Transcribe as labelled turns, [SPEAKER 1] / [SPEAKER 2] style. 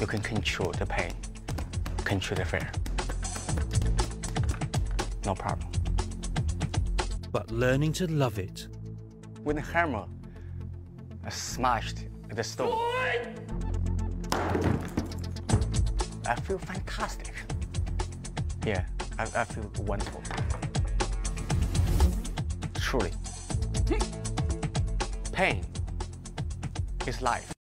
[SPEAKER 1] you can control the pain, control the fear. No problem.
[SPEAKER 2] But learning to love it.
[SPEAKER 1] When the hammer smashed the stone, I feel fantastic. Yeah, I feel wonderful. Truly. Pain is life.